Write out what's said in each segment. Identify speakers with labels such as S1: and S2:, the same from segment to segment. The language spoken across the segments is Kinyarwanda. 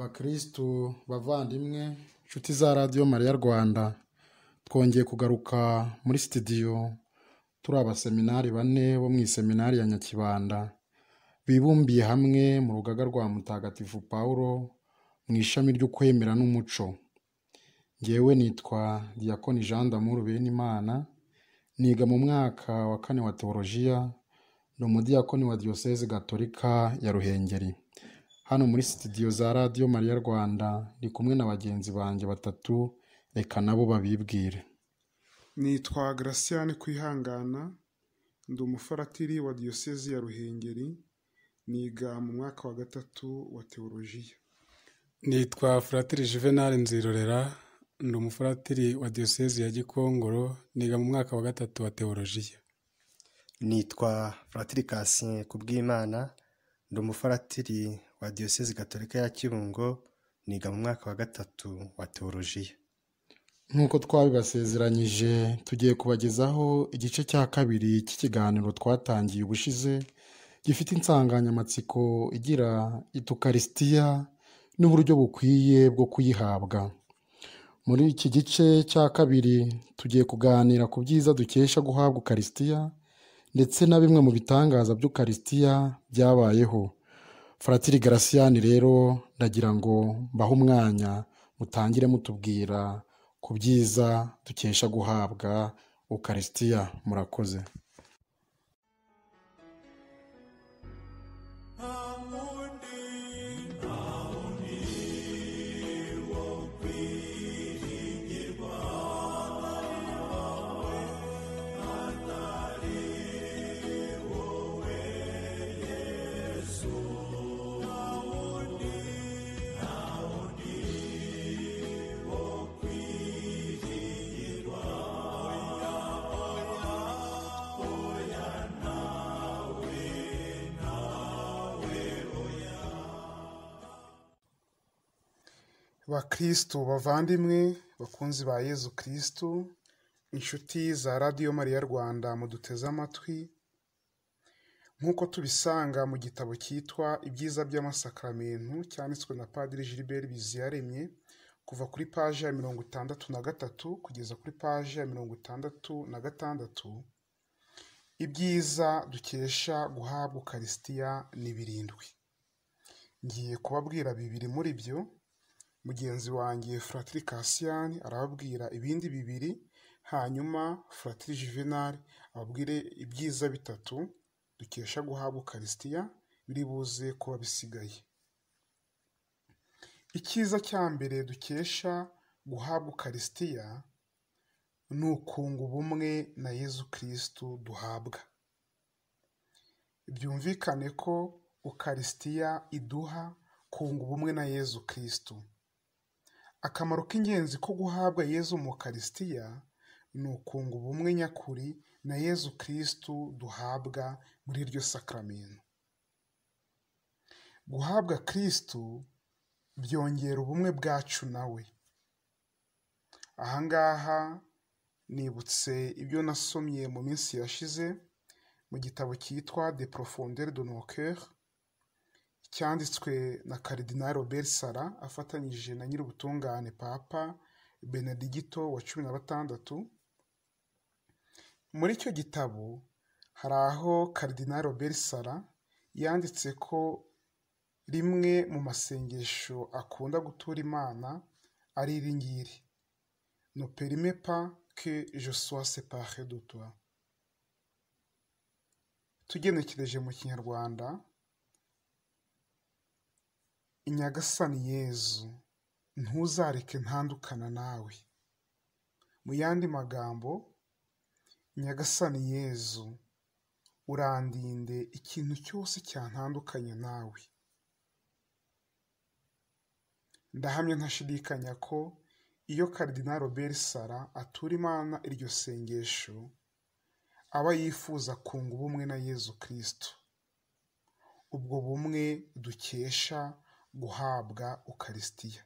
S1: Bakristu bavandimwe inshuti za Radio Mariya Rwanda, twongeye kugaruka muri studio turi abaseminari bane bo mu iseminari ya Nyakibanda bibumbiye hamwe mu rugaga rwa Mutagatifu Paulo mu ishami ry'ukwemera n'umuco. Ngewe nitwa Diakoni Jean d'Amour Benimana, niga mu mwaka wa 4 wa teolojiya, ni umudiyakoni wa Diocese Gatolika ya Ruhengeri. Hano muri studio za Radio Mariya Rwanda ndi kumwe na bagenzi banjye batatu, reka nabo babibwire.
S2: Nitwa Graciane Kwihangana, ndi umufaratiri wa Diocese ya Ruhengeri, niga mu mwaka wa 3 wa teolojiya.
S3: Nitwa Fratiri Juvenal Nzirorera, ndi umufaratiri wa Diocese ya Gikongoro, niga mu mwaka wa 3 wa teolojiya.
S4: Nitwa Fratiri Cassien Kubwimana, ndi umufaratiri wa Diocese Gatolika ya Kibungo, niga mu mwaka wa 3 wa teolojiya.
S1: Nkuko twabibasezeranyije, tugiye kubagezaho igice cya kabiri cy'ikiganiro twatangiye ubushize, gifite insanganyamatsiko igira Eucharistia n'uburyo bukwiye bwo kuyihabwa. Muri iki gice cya kabiri tugiye kuganira ku byiza dukesha guhabwa Eucharistia ndetse na bimwe mu bitangaza by'Eucharistia byabayeho. Fratiri Graciane rero ndagira ngo mbahe umwanya mutangire mutubwira ku byiza dukesha guhabwa Eucharistia. Murakoze.
S2: Bakristo bavandimwe bakunzi ba Yezu Kristo, inshuti za Radio Mariya Rwanda muduteze amatwi, nkuko tubisanga mu gitabo cyitwa Ibyiza by'amasakramentu cyanditswe na Padiri Gilbert Biziyaremye, kuva kuri page ya 63 kugeza kuri page ya 66. Ibyiza dukesha guhabwa Eucharistia ni birindwi. Ngiye kubabwira bibiri muri byo, mugenzi wanjye Fratiri Cassien arababwira ibindi bibiri, hanyuma Fratiri Juvenal ababwire ibyiza bitatu dukesha guhabwa Eucharistia biri buze kuba bisigaye. Icyiza cya mbere dukesha guhabwa Eucharistia ni ukunga ubumwe na Yezu Kristo duhabwa. Byumvikane ko Eucharistia iduha kunga ubumwe na Yezu Kristo. Akamaro k'ingenzi ko guhabwa Yezu mu Eucharistia ni ukunga ubumwe nyakuri na Yezu Kristo duhabwa muri iryo sakramento. Guhabwa Kristo byongera ubumwe bwacu nawe. Ahangaha nibutse ibyo nasomye mu minsi yashize mu gitabo cyitwa De Profondeur de nos cœurs, cyanditswe na Cardinal Robert Sarah afatanyije na Nyirubutungane Papa Benedicto wa 16. Muri icyo gitabo hari aho Cardinal Robert Sarah yanditse ko rimwe mu masengesho akunda gutura Imana ari iri ngiri: Ne permets pas que je sois séparé de toi. Tugenekereje mu Kinyarwanda, Nyagasani Yezu, ntuzareke ntandukana nawe. Mu yandi magambo, Nyagasani Yezu, urandinde ikintu cyose cyantandukanya nawe. Ndahamya ntashidikanya ko iyo Cardinal Robert Sarah atura Imana iryo sengesho, aba yifuza kunga ubumwe na Yezu Kristo. Ubwo bumwe dukesha guhabwa Eucharistia.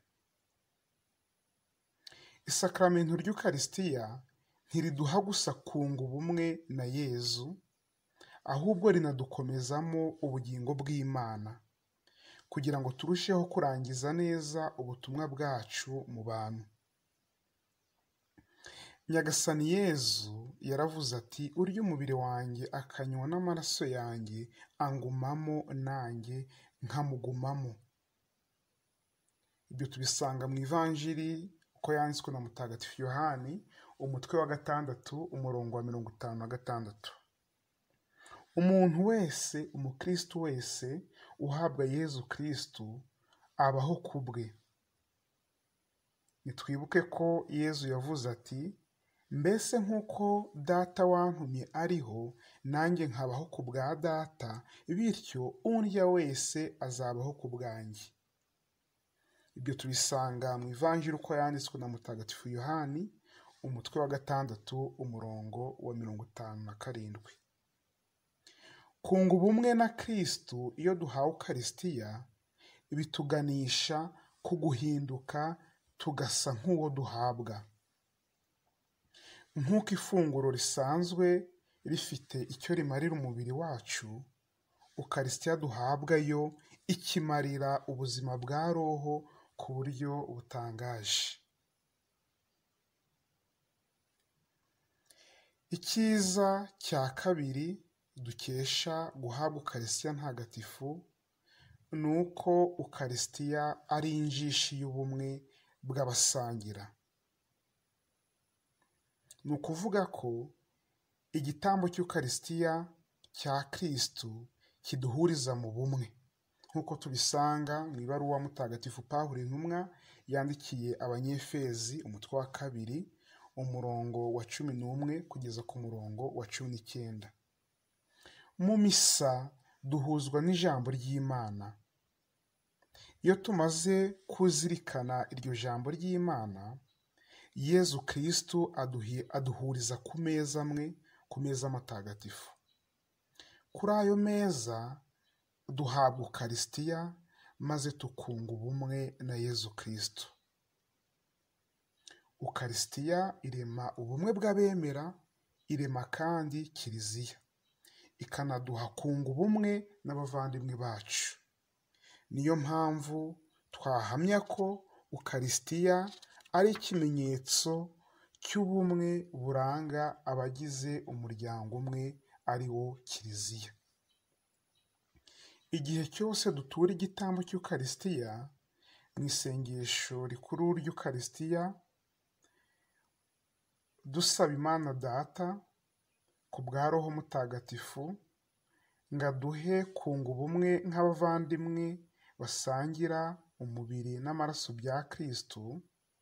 S2: Isakramento ry'Eucharistia ntiriduha gusa kunga ubumwe na Yezu, ahubwo rinadukomezamo ubugingo bw'Imana, kugira ngo turusheho kurangiza neza ubutumwa bwacu mu bantu. Nyagasani Yezu yaravuze ati, urya umubiri wanjye akanywa n'amaraso yanjye angumamo nanjye nkamugumamo. Ibyo tubisanga mu ivanjiri uko yanditswe na Mutagatifu Yohani, umutwe wa 6, umurongo wa 56. Umuntu wese, umukristo wese uhabwa Yezu Kristu abaho ku bwe. Nitwibuke ko Yezu yavuze ati, mbese nk'uko data wantumye ariho, nanjye nkabaho ku bwa data, bityo undya wese azabaho ku bwanjye. Ibyo tubisanga mu ivanjiri uko yanditswe na Mutagatifu Yohani, umutwe wa 6, umurongo wa 57. Kunga ubumwe na Kristu iyo duhawe Ukaristiya bituganisha ku guhinduka tugasa nk'uwo duhabwa. Nk'uko ifunguro risanzwe rifite icyo rimarira umubiri wacu, Ukaristiya duhabwa yo ikimarira ubuzima bwa roho ku buryo butangaje. Icyiza cya kabiri dukesha guhabwa Ukaristiya ntagatifu ni uko Ukaristiya ari injishi y'ubumwe bw'abasangira. Ni ukuvuga ko igitambo cy'Ukaristiya cya Kristu kiduhuriza mu bumwe, nk'uko tubisanga mu ibaruwa Mutagatifu Pawulo intumwa yandikiye Abanyefezi, umutwe wa 2, umurongo wa 11 kugeza ku murongo wa 19. Mu misa duhuzwa n'ijambo ry'Imana. Iyo tumaze kuzirikana iryo jambo ry'Imana, Yezu Kristu aduhuriza ku meza amwe, ku meza matagatifu. Kuri ayo meza duhabwa Ukaristiya maze tukunga ubumwe na Yezu Kristu. Ukaristiya irema ubumwe bw'abemera, irema kandi Kiliziya, ikanaduha kunga ubumwe n'abavandimwe bacu. Niyo mpamvu twahamya ko Ukaristiya ari ikimenyetso cy'ubumwe buranga abagize umuryango umwe, ari wo Kiliziya. Igihe cyose dutura igitambo cy'Ukaristiya mu isengesho rikuru ry'Ukaristiya, dusaba Imana Data ku bwa Roho Mutagatifu ngo aduhe kunga ubumwe nk'abavandimwe basangira umubiri n'amaraso bya Kristu,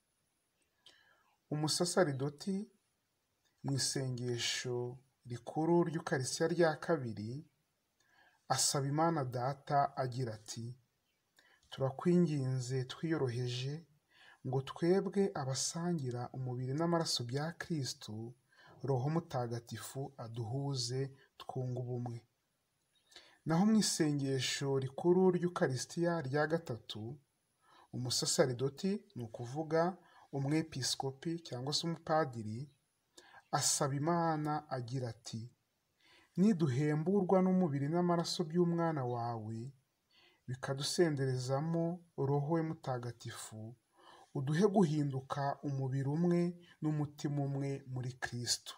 S2: umusasaridoti mu isengesho rikuru ry'Ukaristiya rya kabiri asaba Imana Data agira ati, turakwinginze twiyoroheje ngo twebwe abasangira umubiri n'amaraso bya Kristu, Roho Mutagatifu aduhuze twunga ubumwe. Naho mu isengesho rikuru ry'Ukaristiya rya gatatu, umusasaridoti, ni ukuvuga umwepiskopi cyangwa se umupadiri, asaba Imana agira ati, niduhemburwa n'umubiri n'amaraso by'umwana wawe, bikadusenderezamo Roho we Mutagatifu, uduhe guhinduka umubiri umwe n'umutima umwe muri Kristu.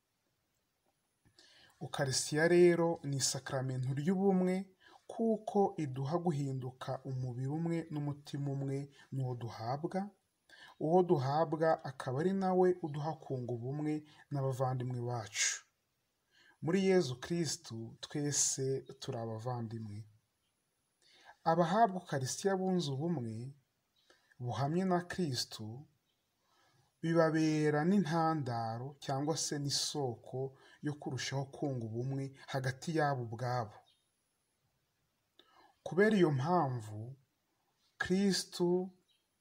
S2: Ukaristiya rero ni isakaramentu ry'ubumwe, kuko iduha guhinduka umubiri umwe n'umutima umwe n'uwo duhabwa, uwo duhabwa akaba ari nawe uduha kunga ubumwe n'abavandimwe bacu. Muri Yezu Kristu twese turi abavandimwe. Abahabwa Ukaristiya bunze ubumwe buhamye na Kristu, bibabera n'intandaro cyangwa se n'isoko yo kurushaho kunga ubumwe hagati yabo ubwabo. Kubera iyo mpamvu, Kristu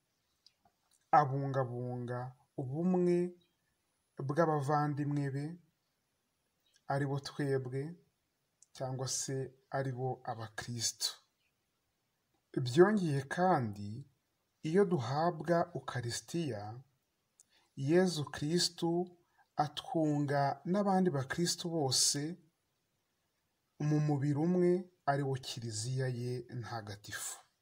S2: abungabunga ubumwe bw'abavandimwe be, ari bo twebwe cyangwa se ari bo abakristo. Byongeye kandi, iyo duhabwa Ukaristiya, Yezu Kristu atwunga n'abandi bakristo bose mu mubiri umwe, ari wo Kiliziya ye ntagatifu.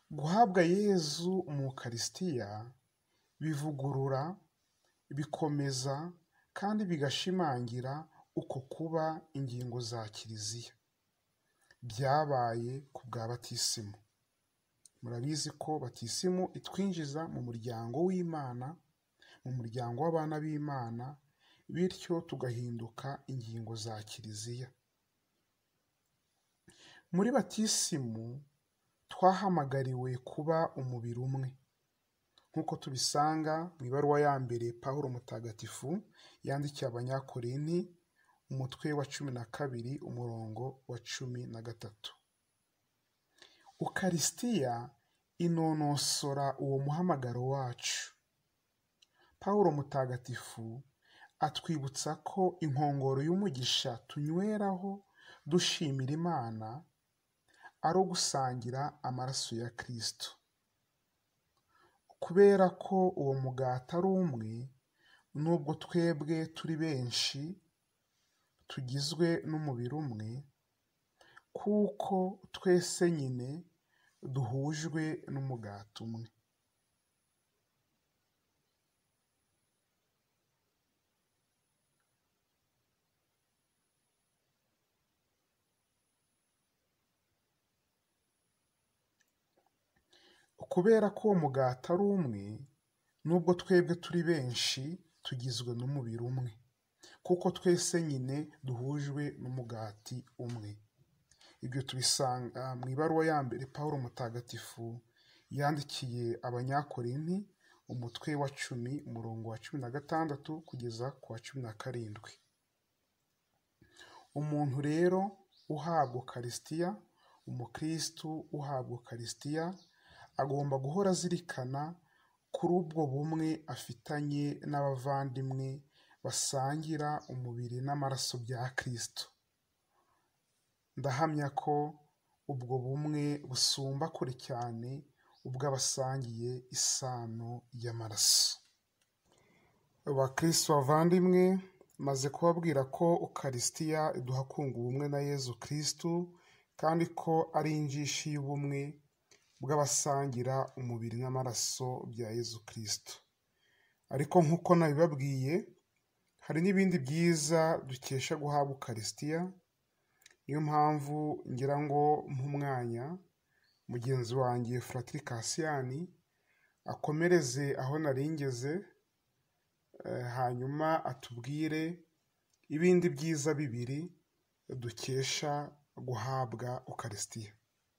S2: guhabwa Yezu mu Ukarisitiya bivugurura, bikomeza kandi bigashimangira uko kuba ingingo za Kiliziya. Byabaye ku bwa batisimu. Murabizi ko batisimu itwinjiza mu muryango w'Imana, mu muryango w'abana b'Imana, bityo tugahinduka ingingo za Kiliziya. Muri batisimu twahamagariwe kuba umubiri umwe, nk'uko tubisanga mu ibaruwa ya mbere Pawulo Mutagatifu yandikiye Abanyakorinti, umutwe wa 12 umurongo wa 13. Ukarisitiya inonosora uwo muhamagaro wacu. Pawulo Mutagatifu atwibutsa ko inkongoro y'umugisha tunyweraho dushimira Imana ari ugusangira amaraso ya Kristo. Kubera ko uwo mugati ari umwe, nubwo twebwe turi benshi tugizwe n'umubiri umwe, kuko twese nyine duhujwe n'umugati umwe. Kubera ko uwo mugati ari umwe, nubwo twebwe turi benshi tugizwe n'umubiri umwe, kuko twese nyine duhujwe n'umugati umwe. Ibyo tubisanga mu ibaruwa ya mbere Pawulo Mutagatifu yandikiye Abanyakorinti, umutwe wa 10 umurongo wa 16 kugeza ku wa 17. Umuntu rero uhabwa Ukarisitiya, umukristu uhabwa Ukarisitiya, agomba guhora azirikana kuri ubwo bumwe afitanye n'abavandimwe basangira umubiri n'amaraso bya Kristo. Ndahamya ko ubwo bumwe busumba kure cyane ubw'abasangiye isano y'amaraso. Abakristo bavandimwe, maze kubabwira ko Ukarisitiya iduha kunga ubumwe na Yezu Kristo, kandi ko ari injishi y'ubumwe bw'abasangira umubiri n'amaraso bya Yezu Kristo. Ariko nk'uko nabibabwiye, hari n'ibindi byiza dukesha guhabwa Ukarisitiya. Niyo mpamvu ngira ngo nk'umwanya mugenzi wanjye Fratiri Kasiyani akomereze aho naringeze, hanyuma atubwire ibindi byiza bibiri dukesha guhabwa Ukarisitiya.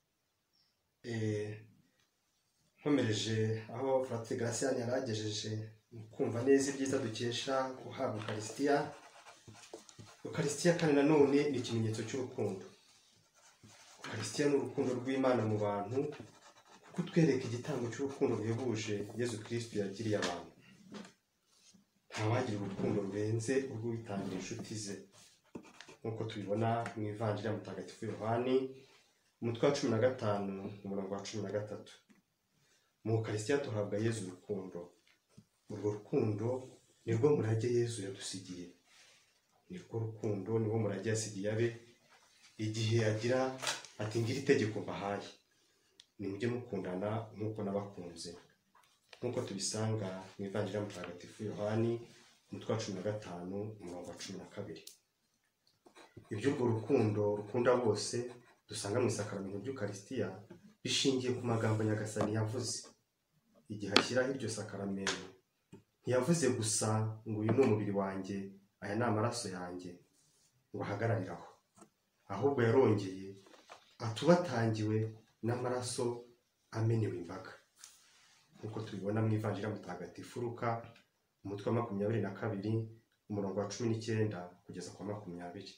S4: nkomereje aho Fratiri Kasiyani yaragejeje mu kumva neza ibyiza dukesha guhabwa Ukarisitiya. Ukarisitiya kandi nanone ni ikimenyetso cy'urukundo. Ukarisitiya ni urukundo rw'Imana mu bantu, kuko utwereka igitambo cy'urukundo ruhebuje Yezu Kristo yagiriye abantu. Ntawagira urukundo rurenze urw'uwitangira inshuti ze, nk'uko tubibona mu Ivanjiri ya Mutagatifu Yohani, umutwe wa 15 umurongo wa 13. Mu Ukarisitiya tuhabwa Yezu urukundo. Urwo rukundo nirwo murage Yezu yadusigiye. Nirwo rukundo niwo murage yasigiye abe, igihe agira ati ngira itegeko mbahaye, nimujye mukundana nk'uko nabakunze, nk'uko tubisanga mu Ivanjiri ya Mutagatifu Yohani, umutwe wa 15 umurongo wa 12. Iby'urwo rukundo rukunda bose dusanga mu isakaramentu ry'Ukarisitiya bishingiye ku magambo Nyagasani yavuze. Igihe ashyiraho iryo sakaramento, ntiyavuze gusa ngo uyu ni umubiri wanjye, aya ni amaraso yanjye, ngo ahagararire aho. Ahubwo yarongeye atubatangiwe n'amaraso amenewe imbaga, nk'uko tubibona mu Ivanjiri ya Mutagatifu Luka, umutwe wa 22 umurongo wa 19 kugeza ku 20.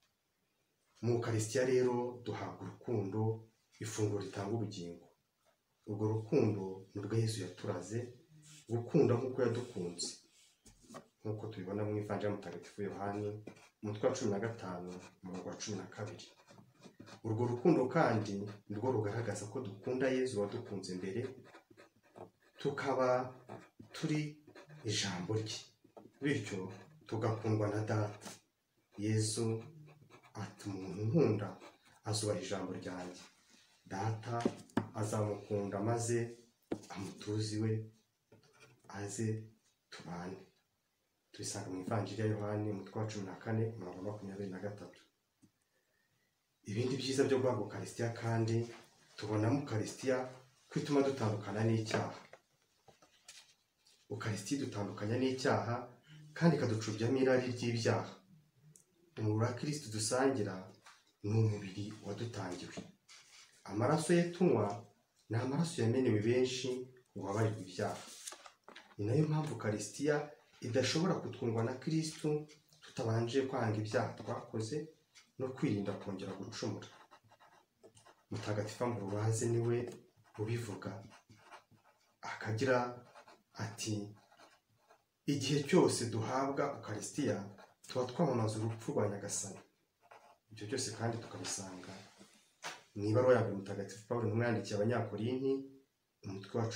S4: Mu Ukarisitiya rero duhabwa urukundo, ifunguro ritanga ubugingo. Urwo rukundo ni urwo Yezu yaturaze, gukunda nk'uko yadukunze, nk'uko tubibona mu Ivanjiri ya Mutagatifu Yohani, umutwe wa 15 umurongo wa 12. Urwo rukundo kandi nirwo rugaragaza ko dukunda Yezu wadukunze mbere, tukaba turi ijambo rye, bityo tugakundwa na Data. Yezu ati umuntu nkunda azubaha ijambo ryanjye, Data azamukunda maze amutuze iwe aze tubane. Tubisanga mu ivanjiri ya Yohani umutwe wa 14:23. Ibindi byiza byo guhabwa Ukarisitiya kandi tubonamo Ukarisitiya ko ituma dutandukana n'icyaha. Ukarisitiya dutandukanya n'icyaha kandi ikaducubyamo irari ry'ibyaha. Umubiri wa Kristo dusangira ni umubiri wadutangiwe. Amaraso ye tunywa ni amaraso yamenewe benshi ngo babarirwe ibyaha. Ni nayo mpamvu Ukarisitiya idashobora kutwungwa na Kristo tutabanje kwanga ibyaha twakoze no kwirinda kongera gucumura. Mutagatifu Ambroise niwe ubivuga akagira ati, igihe cyose duhabwa Ukarisitiya tuba twamamaza urupfu rwa Nyagasani. Ibyo byose kandi tukabisanga mu ibaruwa ya mbere Mutagatifu Pawulo intumwa yandikiye Abanyakorinti umutwe wa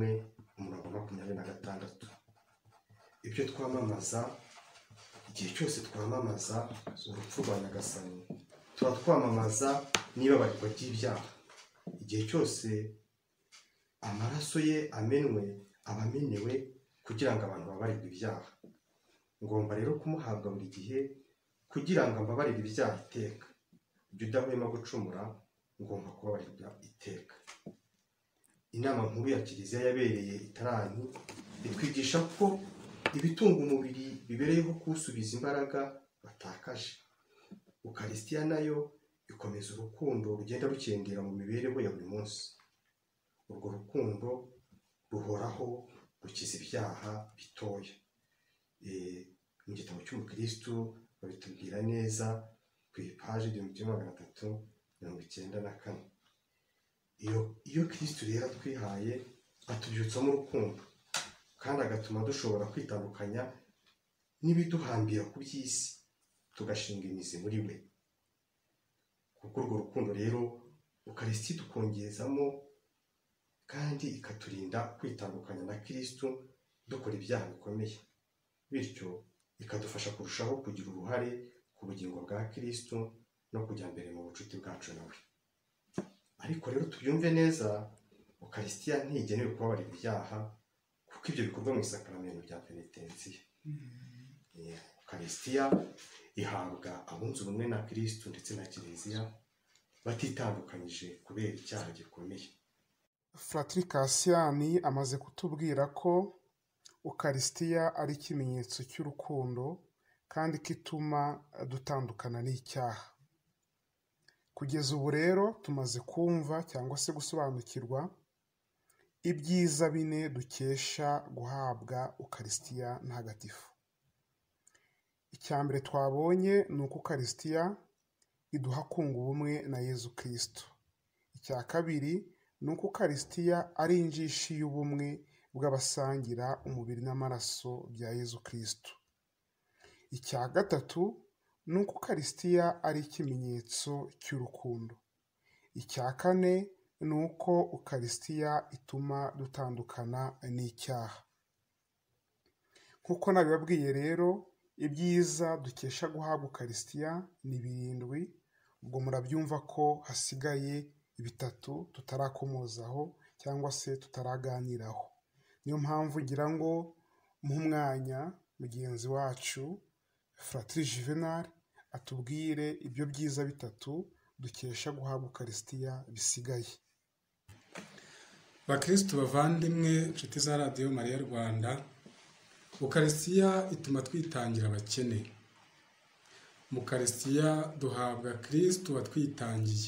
S4: 11:26. Ibyo twamamaza, igihe cyose twamamaza urupfu rwa Nyagasani tuba twamamaza n'ibabarirwa ry'ibyaha. Igihe cyose amaraso ye amenwe aba amenewe kugira ngo abantu babarirwe ibyaha. Ngomba rero kumuhabwa buri gihe kugira ngo mbabarirwe ibyaha iteka. Ibyo udahwema gucumura ngomba kubabarirwa iteka. Inama nkuru ya Kiliziya yabereye i Taranti itwigisha ko ibitunga umubiri bibereyeho kuwusubiza imbaraga batakaje. Ukarisitiya nayo ikomeza urukundo rugenda rukendera mu mibereho ya buri munsi. Urwo rukundo ruhoraho rukiza ibyaha bitoya. Mu gitabo cy'Umukristo babitubwira neza ku ipaji 394. Iyo Kristo rero atwihaye atubyutsamo urukundo kandi agatuma dushobora kwitandukanya n'ibiduhambira ku by'isi tugashinga imizi muri we. Kuko urwo rukundo rero Ukarisitiya dukongezamo kandi ikaturinda kwitandukanya na Kristo dukora ibyaha bikomeye, bityo ikadufasha kurushaho kugira uruhare ku bugingo bwa Kristo no kujya mbere mu bucuti bwacu nawe. Ariko rero tubyumve neza, Ukarisitiya ntigenewe kubabarira ibyaha kuko ibyo bikorwa mu isakaramentu bya penitensiya. Ukarisitiya ihabwa abunze ubumwe na Kristo ndetse na Kiliziya batitandukanyije kubera icyaha gikomeye.
S2: Fratiri Kasiyani amaze kutubwira ko Ukarisitiya ari ikimenyetso cy'urukundo kandi kituma dutandukana n'icyaha. Kugeza ubu rero tumaze kumva cyangwa se gusobanukirwa ibyiza bine dukesha guhabwa Ukarisitiya ntagatifu. Icya mbere twabonye ni uko Ukarisitiya iduha kunga ubumwe na Yezu Kristo. Icya kabiri ni uko Ukarisitiya ari injishi y'ubumwe bw'abasangira umubiri n'amaraso bya Yezu Kristo. Icya gatatu ni uko Ukarisitiya ari ikimenyetso cy'urukundo. Icya kane ni uko Ukarisitiya ituma dutandukana n'icyaha. Nk'uko nabibabwiye rero, ibyiza dukesha guhabwa Ukarisitiya ni 7. Ubwo murabyumva ko hasigaye 3 tutarakomozaho cyangwa se tutaraganiraho. Niyo mpamvu ngira ngo mu mwanya mugenzi wacu Fratiri Juvenal atubwire ibyo byiza 3 dukesha guhabwa Ukarisitiya bisigaye.
S3: Bakristo bavandimwe, inshuti za Radio Mariya Rwanda, Ukarisitiya ituma twitangira abakene. Mu Ukarisitiya duhabwa Kristo watwitangiye.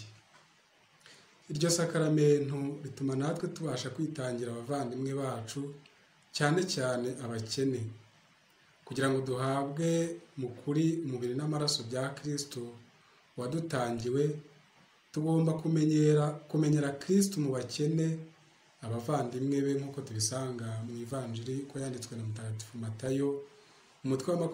S3: Iryo sakaramentu rituma natwe tubasha kwitangira abavandimwe bacu, cyane cyane abakene, kugira ngo duhabwe mu kuri umubiri n'amaraso bya Kristo wadutangiwe. Tugomba kumenyera Kristo mu bakene, abavandimwe be, nk'uko tubisanga mu ivanjiri ko yanditswe na Mutagatifu Matayo umutwe wa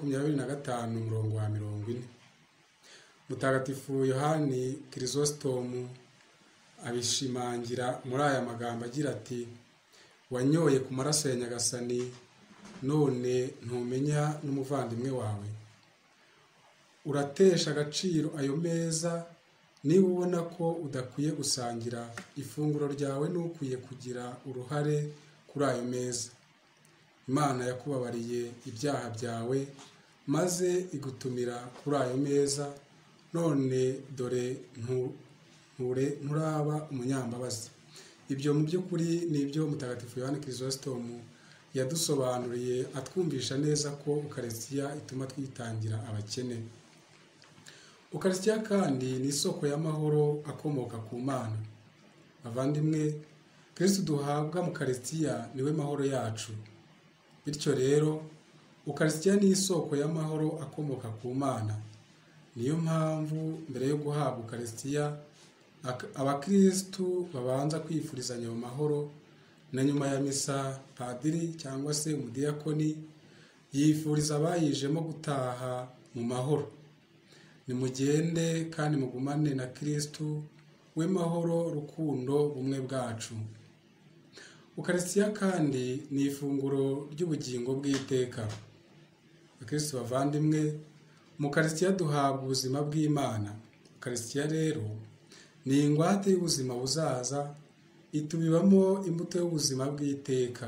S3: 25:40. Mutagatifu Yohani Kirisositomu abishimangira muri aya magambo agira ati, wanyoye ku maraso ya Nyagasani, none ntumenya n'umuvandimwe wawe. Uratesha agaciro ayo meza niba ubona ko udakwiye gusangira ifunguro ryawe n'ukwiye kugira uruhare kuri ayo meza. Imana yakubabariye ibyaha byawe maze igutumira kuri ayo meza, none dore nturaba umunyambabazi. Ibyo mu by'ukuri ni ibyo Mutagatifu Yohani Chrysostome yadusobanuriye atwumvisha neza ko Ukarisitiya ituma twitangira abakene. Ukarisitiya kandi ni isoko y'amahoro akomoka ku Mana. Bavandimwe, Kristo duhabwa mu Ukarisitiya niwe mahoro yacu. Bityo rero Ukarisitiya ni isoko y'amahoro akomoka ku Mana. Niyo mpamvu mbere yo guhabwa Ukarisitiya abakristu babanza kwifurizanya mu mahoro, na nyuma ya misa padiri cyangwa se umudiyakoni yifuriza abayijemo gutaha mu mahoro. Nimugende kandi mugumane na Kristu we mahoro, rukundo, bumwe bwacu. Ukarisitiya kandi ni ifunguro ry'ubugingo bw'iteka. Bakristo bavandimwe, mu Ukarisitiya duhabwa ubuzima bw'Imana. Ukarisitiya rero ni ingwate y'ubuzima buzaza, itubibamo imbuto y'ubuzima bw'iteka.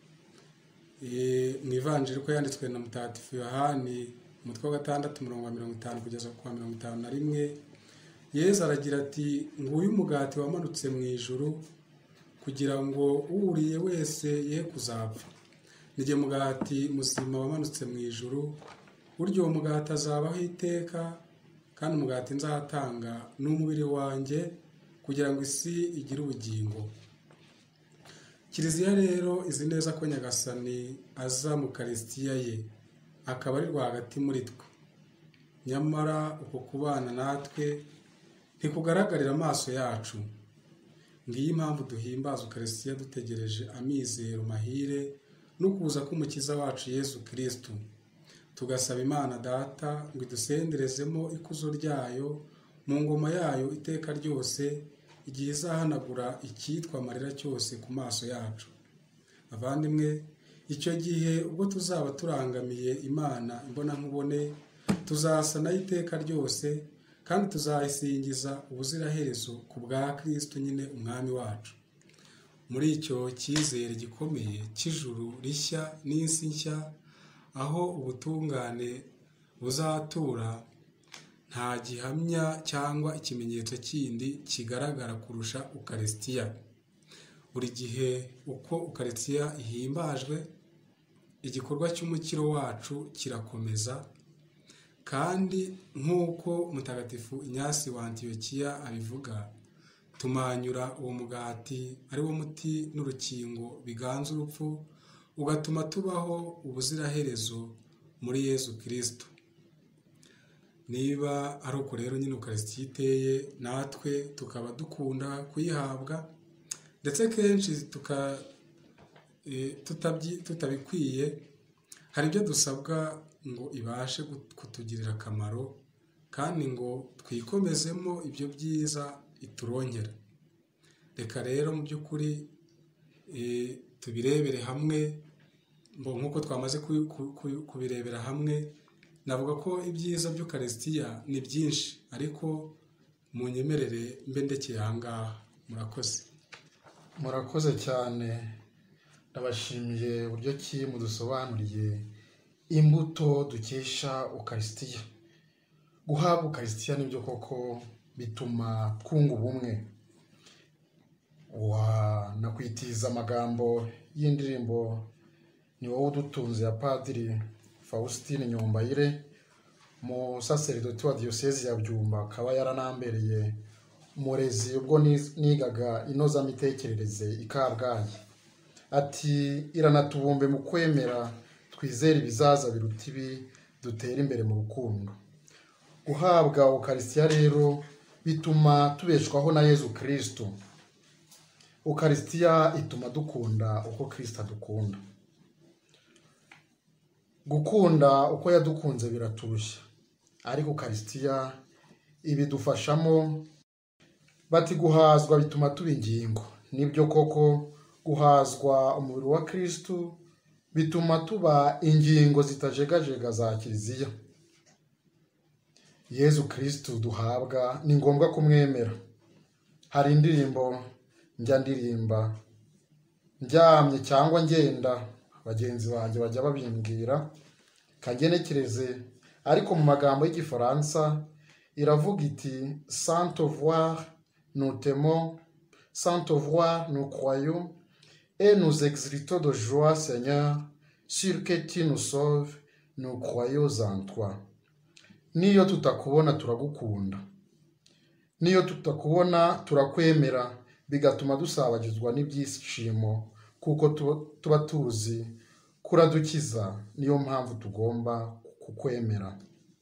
S3: Mu ivanjiri ko yanditswe na Mutagatifu Yohani umutwe wa 6:50 kugeza ku 51, Yesu aragira ati, nguyu umugati wamanutse mu ijuru kugira ngo uwuriye wese ye kuzapfa. Nijye mugati muzima wamanutse mu ijuru, buryo uwo mugati azabaho iteka, kandi umugati nzatanga ni umubiri wanjye kugira ngo isi igire ubugingo. Kiliziya rero izi neza ko Nyagasani aza mu Ukarisitiya ye akaba ari rwagati muri twe. Nyamara uko kubana natwe ntikugaragarira amaso yacu. Ngiyi impamvu duhimbaza Ukarisitiya dutegereje amizero mahire no kuza k'umukiza wacu Yesu Kristo. Tugasaba Imana Data ngo idusenderezemo ikuzo ryayo mu ngoma yayo iteka ryose, igihe izahanagura icyitwa amarira cyose ku maso yacu. Abandimwe, icyo gihe ubwo tuzaba turangamiye Imana imbonankubone, tuzasa nayo iteka ryose, kandi tuzayisingiza ubuziraherezo ku bwa Kristo nyine umwami wacu. Muri icyo cyizere gikomeye cy'ijuru rishya n'isi nshya, aho ubutungane buzatura, nta gihamya cyangwa ikimenyetso kindi kigaragara kurusha Ukarisitiya. Buri gihe uko Ukarisitiya ihimbajwe, igikorwa cy'umukiro wacu kirakomeza, kandi nk'uko Mutagatifu Inyasi wa Antiyokiya abivuga, tumanyura uwo mugati ari wo muti n'urukingo biganza urupfu, ugatuma tubaho ubuziraherezo muri Yesu Kristo. Niba ari uko rero nyine Ukarisitiya iteye, natwe tukaba dukunda kuyihabwa, ndetse kenshi tutabikwiye, hari ibyo dusabwa ngo ibashe kutugirira akamaro, kandi ngo twikomezemo ibyo byiza ituronkera. Reka rero mu by'ukuri tubirebere hamwe, nk'uko twamaze kubirebera hamwe. Navuga ko ibyiza by'Ukarisitiya ni byinshi, ariko munyemerere mbe ndekeye aha ngaha.
S1: Murakoze cyane. Ndabashimiye uburyo ki mudusobanuriye imbuto dukesha Ukarisitiya. Guhabwa Ukarisitiya nibyo koko bituma twunga ubumwe. Nakwitiza amagambo y'indirimbo Ni wowe udutunze ya Padiri Faustin Nyombayire, umusaseridoti wa Diyosezi ya Byumba, akaba yaranambereye umurezi ubwo nigaga inozamitekerereze i Kabgayi. Ati, iranatubumbe mu kwemera, twizere ibizaza biruta ibi, dutera imbere mu rukundo. Guhabwa Ukarisitiya rero bituma tubeshwaho na Yesu Kristo. Ukarisitiya ituma dukunda uko Kristo adukunda. Gukunda uko yadukunze biraturushya, ariko Ukarisitiya ibidufashamo. Bati guhazwa bituma tuba ingingo. Nibyo koko, guhazwa umubiri wa Kristo bituma tuba ingingo zitajegajega za Kiliziya. Yezu Kristu duhabwa ni ngombwa kumwemera. Hari indirimbo njya ndirimba ndyamye cyangwa ngenda, bagenzi banjye bajya babimbwira kagenekereze, ariko mu magambo y'igifaransa iravuga iti sans te voir nous t'aimons, sans te voir nous croyons et nous exultons de joie Seigneur, sur que tu nous sauves, nous croyons en toi. Niyo tutakubona turagukunda, niyo tutakubona turakwemera, bigatuma dusabagizwa n'ibyishimo kuko tuba tuzi kuradukiza. Niyo mpamvu tugomba kukwemera.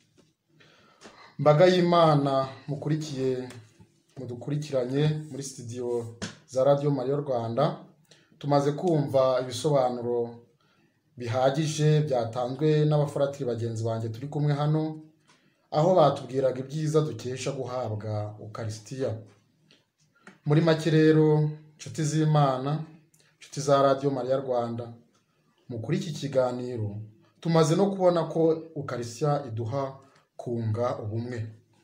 S1: Mbaga y'Imana mudukurikiranye muri studio za Radio Maria Rwanda, tumaze kumva ibisobanuro bihagije byatanzwe n'abafaratiri bagenzi banjye turi kumwe hano, aho batubwiraga ibyiza dukesha guhabwa Ukaristiya. Muri make rero, nshuti z'Imana, nshuti za Radio Maria Rwanda, muri iki kiganiro tumaze no kubona ko Ukaristiya iduha kunga ubumwe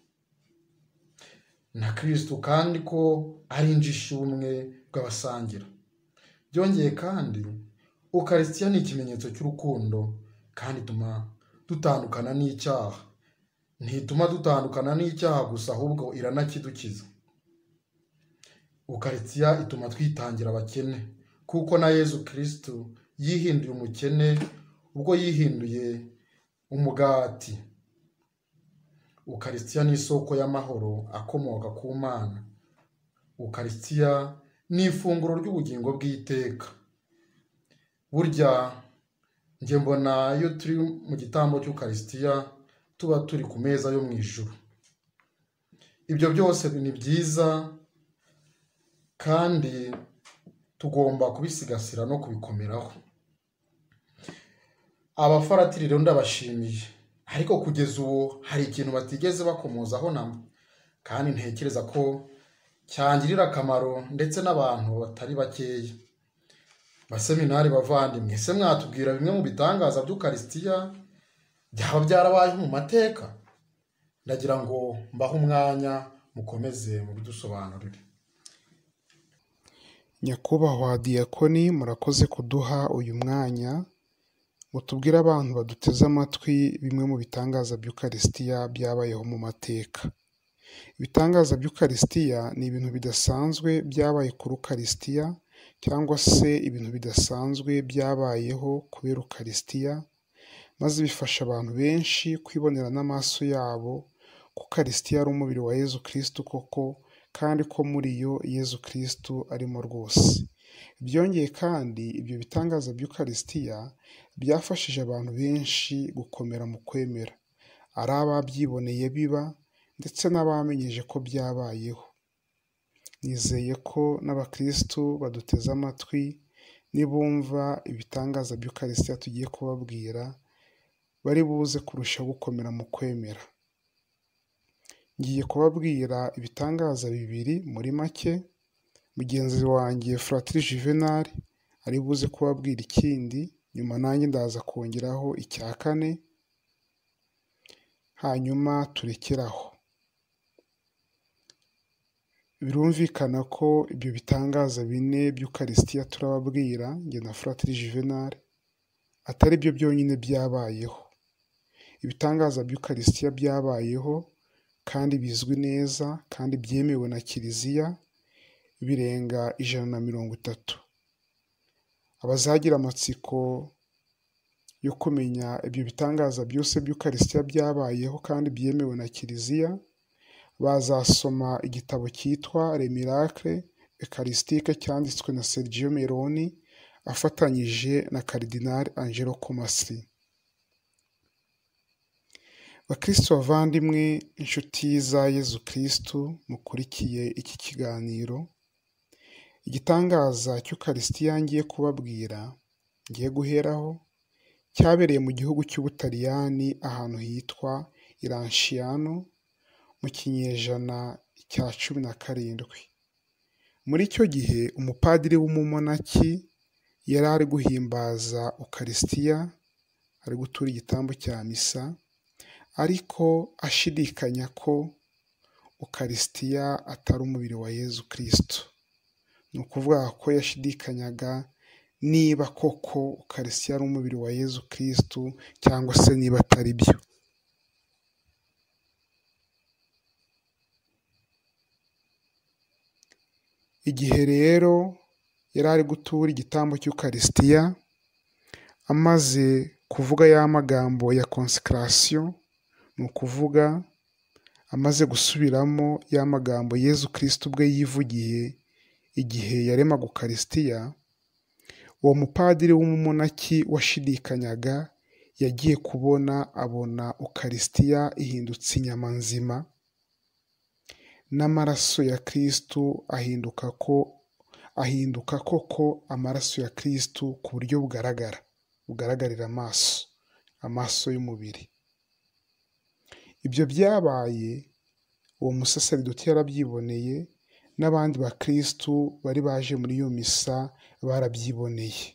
S1: na Kristo, kandi ko ari injishi ubumwe bw'abasangira. Byongeye kandi Ukaristiya ni ikimenyetso cy'urukundo, kandi ituma dutandukana n'icyaha. Ntituma dutandukana n'icyaha gusa, ahubwo iranakidukiza. Ukaristiya ituma twitangira abakene, kuko na Yezu Kristo yihinduye umukene ubwo yihinduye umugati. Ukaristiya ni isoko y'amahoro akomoka ku Mana. Ukaristiya ni ifunguro ry'ubugingo bw'iteka. Burya njye mbona iyo turi mu gitambo cy'Ukaristiya tuba turi ku meza yo mu ijuru. Ibyo byose ni byiza, kandi tugomba kubisigasira no kubikomeraho. Abafaratiri rero ndabashimiye, ariko kugeza ubu hari ikintu batigeze bakomozaho namba, kandi ntekereza ko cyangirira akamaro ndetse n'abantu batari bakeya. Baseminari bavandimwe, ese mwatubwira bimwe mu bitangaza by'Ukaristiya byaba byarabaye mu mateka? Ndagira ngo mbahe umwanya mukomeze mu bidusobanurire.
S2: Nyakubahwa Diyakoni, murakoze kuduha uyu mwanya ngo tubwire abantu baduteze amatwi bimwe mu bitangaza by'Ukaristiya byabayeho mu mateka. Ibitangaza by'Ukaristiya ni ibintu bidasanzwe byabaye kuri Ukaristiya, cyangwa se ibintu bidasanzwe byabayeho kubera Ukaristiya, maze bifasha abantu benshi kwibonera n'amaso yabo ko Ukaristiya ari umubiri wa Yezu Kristo koko, kandi ko muri yo Yezu Kristo arimo rwose. Byongeye kandi ibyo bitangaza by'Ukaristiya byafashije abantu benshi gukomera mu kwemera, ari ababyiboneye biba ndetse n'abamenyeje ko byabayeho. Nizeye ko n'abakristo baduteze amatwi nibumva ibitangaza by'Ukaristiya tugiye kubabwira, bari buze kurushaho gukomera mu kwemera. Ngiye kubabwira ibitangaza bibiri muri make, mugenzi wanjye Fratiri Juvenal ari buze kubabwira ikindi, nyuma nanjye ndaza kongeraho icya kane, hanyuma turekeraho. Birumvikana ko ibyo bitangaza bine by'Ukaristiya turababwira, njye na Fratiri Juvenal, atari byo byonyine byabayeho. Ibitangaza by'Ukaristiya byabayeho kandi bizwi neza kandi byemewe na Kiliziya birenga 130. Abazagira amatsiko yo kumenya ibyo bitangaza byose by'Ukaristiya byabayeho kandi byemewe na Kiliziya, bazasoma igitabo cyitwa Les Miracles Eucharistiques cyanditswe na Sergio Meroni afatanyije na Cardinal Angelo Comasi. Bakristo bavandimwe, inshuti za Yezu Kristo mukurikiye iki kiganiro, igitangaza cy'Ukaristiya ngiye kubabwira, ngiye guheraho, cyabereye mu gihugu cy'Ubutaliyani ahantu hitwa Lanciano mu kinyejana cya 17. Muri icyo gihe umupadiri w'umumonaki yari ari guhimbaza Ukaristiya, ari gutura igitambo cya misa, ariko ashidikanya ko ukarisitiya atari umubiri wa Yezu Kristo. Ni ukuvuga ko yashidikanyaga niba koko ukarisitiya ari umubiri wa Yezu Kristo cyangwa se niba atari byo. Igihe rero yari ari gutura igitambo cy'ukarisitiya, amaze kuvuga ya magambo ya konsekarasiyo, ni ukuvuga amaze gusubiramo ya magambo Yezu Kristo ubwe yivugiye igihe yaremaga ukarisitiya, uwo mupadiri w'umumonaki washidikanyaga yagiye kubona abona ukarisitiya ihindutse inyama nzima, n'amaraso ya Kristo ahinduka koko amaraso ya Kristo ku buryo bugaragarira amaso y'umubiri. Ibyo byabaye uwo musaseridoti yarabyiboneye, n'abandi bakristo bari baje muri iyo misa barabyiboneye.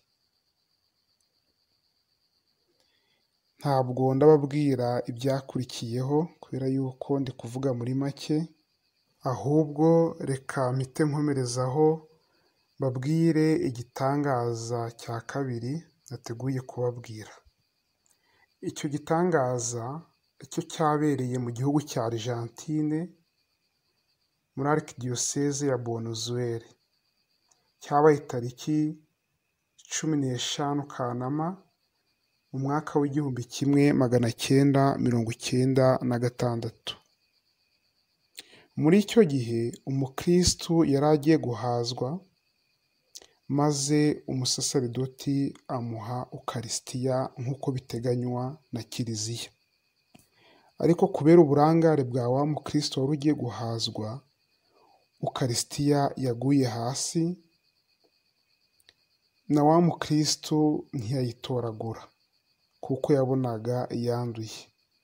S2: Ntabwo ndababwira ibyakurikiyeho kubera yuko ndi kuvuga muri make, ahubwo reka mpite nkomerezaho babwire igitangaza cya kabiri nateguye kubabwira. Icyo gitangaza cyo cyabereye mu gihugu cya Argentine muri Arikidiyoseze ya Buenos Aires. Cyabaye tariki 15 Kanama mu mwaka w'1996. Muri icyo gihe umukristu yari agiye guhazwa, maze umusaseridoti amuha ukarisitiya nk'uko biteganywa na Kiliziya. Ariko kubera uburangare bwa wa mukristo wari ugiye guhazwa, ukarisitiya yaguye hasi, na wa mukristo ntiyayitoragura kuko yabonaga yanduye.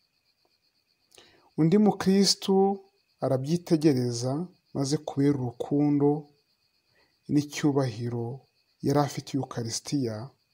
S2: Undi mukristo arabyitegereza, maze kubera urukundo n'icyubahiro yari afitiye ukarisitiya,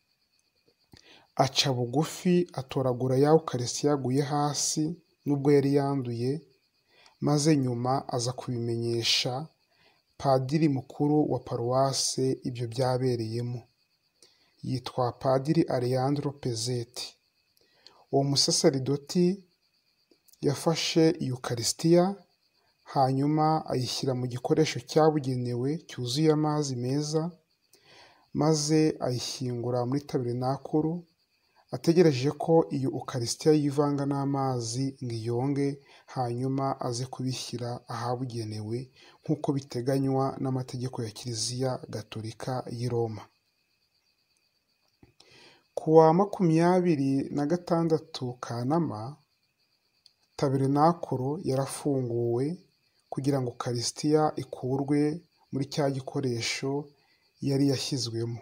S2: aca bugufi atoragura ya ukarisitiya yaguye hasi nubwo yari yanduye, maze nyuma aza kubimenyesha padiri mukuru wa paruwase ibyo byabereyemo. Yitwa Padiri Alejandro Pesetti. Uwo musaseridoti yafashe iyo ukarisitiya, hanyuma ayishyira mu gikoresho cyabugenewe cyuzuye amazi meza, maze ayishyingura muri tabernakulo, ategereje ko iyo ukarisitiya yivanga n'amazi ngo iyonge, hanyuma aze kubishyira ahabugenewe nk'uko biteganywa n'amategeko ya Kiliziya Gatolika y'i Roma. Ku wa 26 Kanama, tabernakulo yarafunguwe kugira ngo ukarisitiya ikurwe muri cya gikoresho yari yashyizwemo.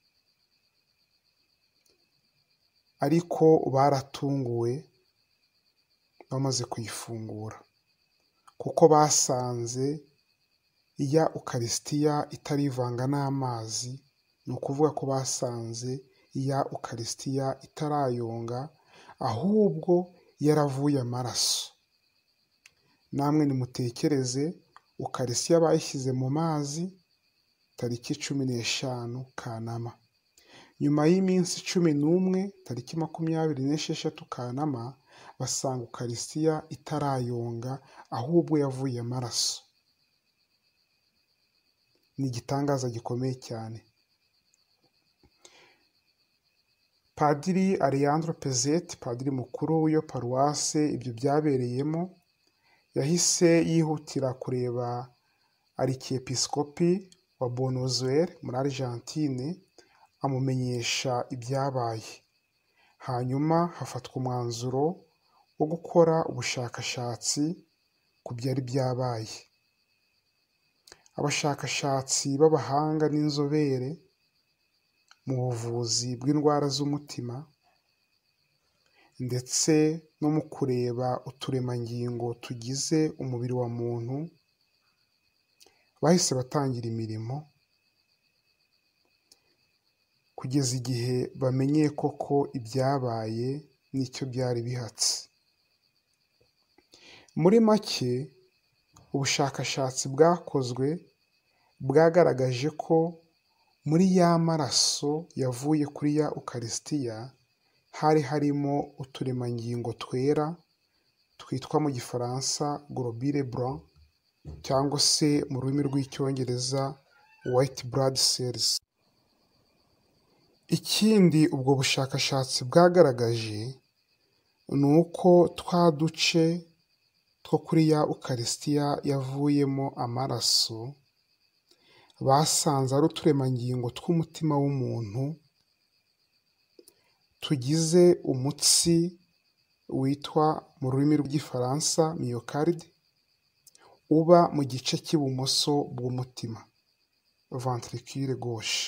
S2: Ariko baratunguwe bamaze kuyifungura, kuko basanze iya ukarisitiya itarivanga n'amazi. Ni ukuvuga ko basanze iya ukarisitiya itarayonga, ahubwo yaravuye amaraso. Namwe nimutekereze, ukarisitiya bayishyize mu mazi tariki 15 Kanama. Nyuma y'iminsi 11, tariki 26 Kanama, basanga ukarisitiya itarayonga, ahubwo yavuye amaraso. Ni igitangaza gikomeye cyane. Padiri Alejandro Pesetti, padiri mukuru w'iyo paruwase ibyo byabereyemo, yahise yihutira kureba arikiepiskopi wa Buenos Aires muri Argentine, amumenyesha ibyabaye. Hanyuma hafatwa umwanzuro wo gukora ubushakashatsi ku byari byabaye. Abashakashatsi b'abahanga n'inzobere mu buvuzi bw'indwara z'umutima ndetse no mu kureba uturemangingo tugize umubiri wa muntu, bahise batangira imirimo kugeza igihe bamenyeye koko ibyabaye n'icyo byari bihatse. Muri make, ubushakashatsi bwakozwe bwagaragaje ko muri ya maraso yavuye kuri ya ukarisitiya hari harimo uturemangingo twera twitwa mu gifaransa globule blanc cyangwa se mu rurimi rw'icyongereza white blood cells. Ikindi ubwo bushakashatsi bwagaragaje ni uko twa duce two kuri ya ukarisitiya yavuyemo amaraso basanze ari uturemangingo tw'umutima w'umuntu tugize umutsi witwa mu rurimi rw'igifaransa myocarde uba mu gice cy'ibumoso bw'umutima ventricule gauche.